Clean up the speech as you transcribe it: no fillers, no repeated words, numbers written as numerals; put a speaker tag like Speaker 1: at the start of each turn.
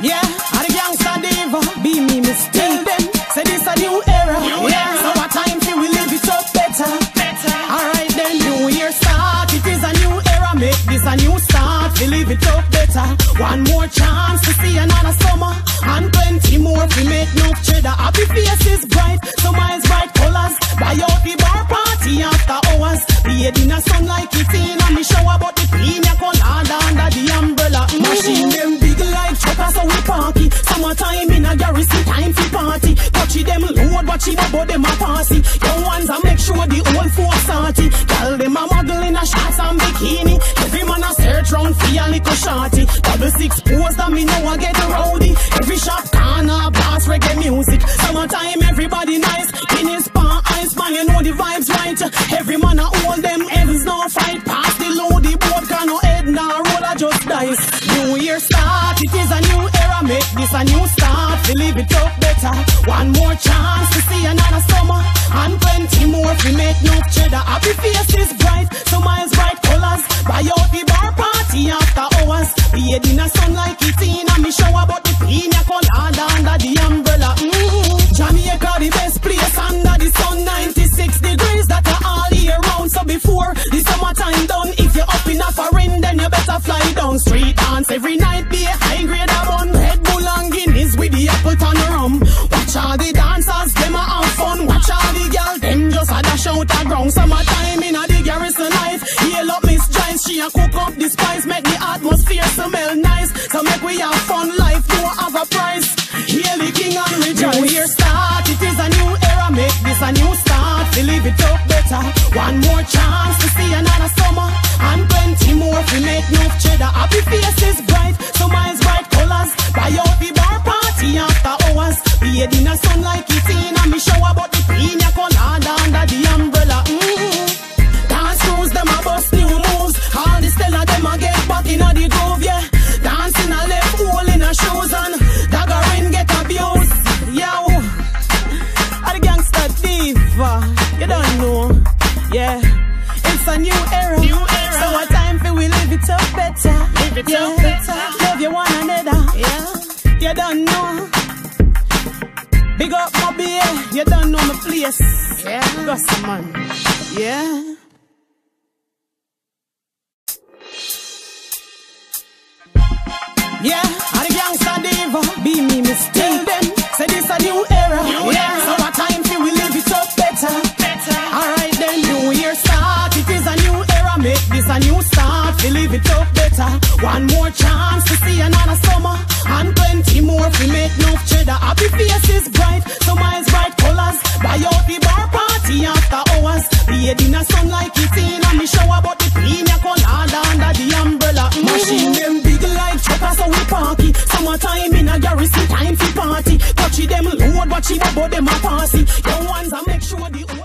Speaker 1: Yeah, I'm the gangsta diva. Be me mistake. Tell them, say this a new era. Yeah, so what time till we live it up better. Alright then, new year start. It is a new era. Make this a new start. We live it up better. One more chance to see another summer. And plenty more we make no cheddar. Happy faces bright, some eyes bright colors. Buy out the bar party after hours. Bathe in the sun like it's in on the shower. But the pina colada under the umbrella. Machine them big like truckers so we party. Summertime in a garrison time for party. Touchy them load, watch it about them a passy. Young ones a make sure the old folks salty. Tell them a model in a shorts and bikini. Every man a search round for a little shorty. Double six pose that me know I get rowdy. Every shop corner blast reggae music. Summertime everybody nice. Guinness pan, ice man, you know the vibes right. Every man a hold them ends no fight. Pass the load, the boat can no head now roll a just dice. New year start, it is a new era. Make this a new start. We live it up better. One more chance to see another summer. And plenty more we make no cheddar. Happy faces bright, some eyes bright colors. Buy out the bar party after hours. Bathe in the sun like it's in a me shower. But the pina colada under the umbrella. Jamaica the best place under the sun. 96 degrees that are all year round. So before the summertime done, if you're up in a foreign, then you better fly down. Street dance every night, be a high grade of one. Red Bull and Guinness with the apple ton rum. Watch all the dancers, them a have fun. Watch all the girls, them just a dash out the ground. Summertime in a the garrison life. Hail up Miss Giles, she a cook up the spice. Make the atmosphere smell nice. So make we have fun, life don't have a price. Hail the king and rejoice. New year start, it is a new era. Make this a new start. We live it up better. One more chance to see another summer. And plenty more we make no cheddar. Happy faces bright, some eyes bright colors. Buy out the bar party after hours. Bathe in the sun like it's in a me shower. But the pina colada under the umbrella. Dance crews, them a bust new moves. All the Stella, them a get back in a the groove, yeah. Dancing a left hole in a shoes and daggering get abused. Yo, I'm the gangsta diva. You don't know, yeah. It's a new era. So what time for we live it up better. Live it up better. Love you one another. Yeah. You don't know. Big up my beer. You don't know my place. Yeah. Got some man. Yeah. Yeah, I'm the gangsta diva. Be me mistake. Tell them, say this a new era. Yeah, so what time till we live it up better. Alright then, new year start. It is a new era. Make this a new start. We live it up better. One more chance to see another summer. And plenty more we make no cheddar. Happy faces bright, some eyes bright colors. Buy out the bar party after hours. Bathe in the sun like it's in a me shower. But the pina colada under the umbrella. Machine them big like truckers so we party. Summertime in a garrison time for party. Touchy them load, watch it about them a passy. Young ones I make sure the